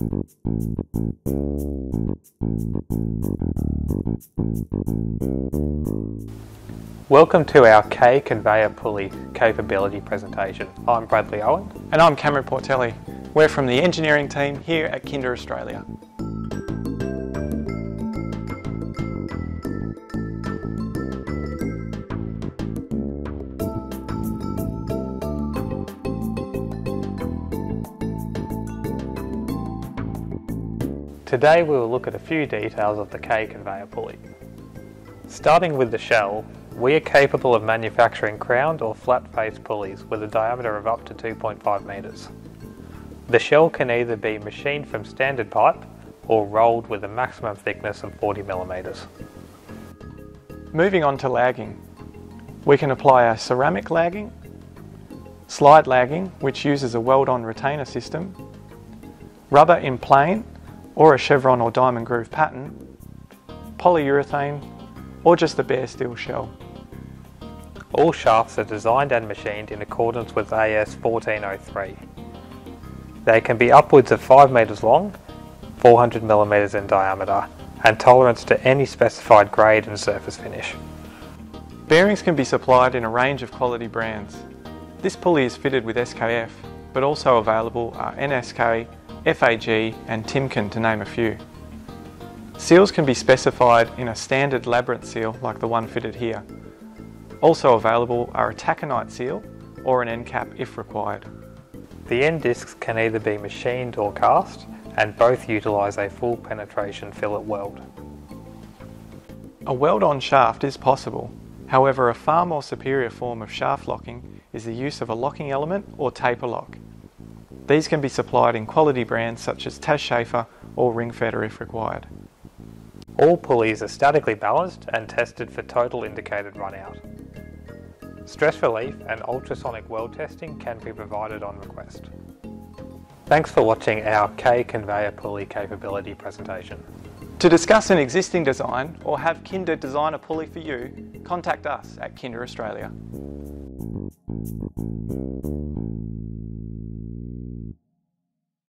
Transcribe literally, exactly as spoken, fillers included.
Welcome to our K-Conveyor Pulley capability presentation. I'm Bradley Owen. And I'm Cameron Portelli. We're from the engineering team here at Kinder Australia. Today we will look at a few details of the K-Conveyor Pulley. Starting with the shell, we are capable of manufacturing crowned or flat-face pulleys with a diameter of up to two point five metres. The shell can either be machined from standard pipe or rolled with a maximum thickness of forty millimetres. Moving on to lagging. We can apply a ceramic lagging, slide lagging, which uses a weld-on retainer system, rubber in plain or a chevron or diamond groove pattern, polyurethane, or just a bare steel shell. All shafts are designed and machined in accordance with A S fourteen oh three. They can be upwards of five metres long, four hundred millimetres in diameter, and tolerance to any specified grade and surface finish. Bearings can be supplied in a range of quality brands. This pulley is fitted with S K F, but also available are N S K, F A G and Timken, to name a few. Seals can be specified in a standard labyrinth seal like the one fitted here. Also available are a taconite seal or an end cap if required. The end discs can either be machined or cast, and both utilise a full penetration fillet weld. A weld-on shaft is possible. However, a far more superior form of shaft locking is the use of a locking element or taper lock. These can be supplied in quality brands such as Tas Schaefer or Ringfeder if required. All pulleys are statically balanced and tested for total indicated run-out. Stress relief and ultrasonic weld testing can be provided on request. Thanks for watching our K-Conveyor Pulley capability presentation. To discuss an existing design or have Kinder design a pulley for you, contact us at Kinder Australia.